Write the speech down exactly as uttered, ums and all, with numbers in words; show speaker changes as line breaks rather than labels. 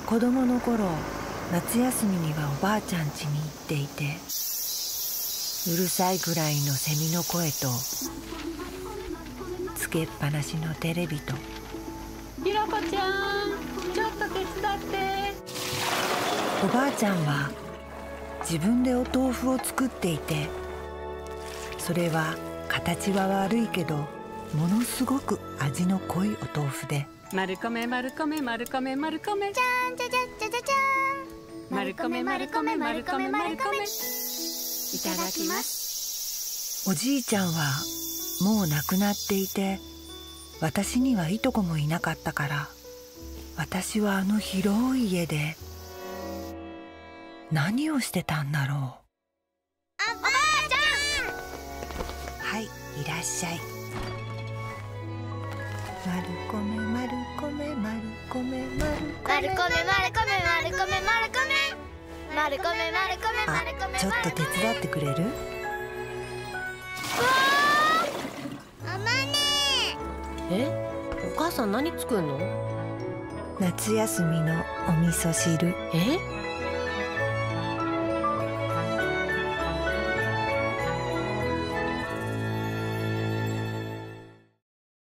子供の頃、夏休みにはおばあちゃん家に行っていて、うるさいぐらいのセミの声とつけっぱなしのテレビと、
ひろこちゃん、ちょっと手伝って。
おばあちゃんは自分でお豆腐を作っていて、それは形は悪いけどものすごく味の濃いお豆腐で、
丸米丸米丸米丸米、
じゃんじゃじゃじゃじゃじゃん、
丸米丸米丸米丸米、いただきます。
おじいちゃんはもう亡くなっていて、私にはいとこもいなかったから、私はあの広い家で何をしてたんだろう。
おばあちゃん、
はい、いらっしゃい。丸米丸米丸米丸米
丸米丸米丸米丸米丸米丸米
あ、
丸米。
ちょっと手伝ってくれる？
あまね。
え、お母さん何作るの？
夏休みのお味噌汁。
え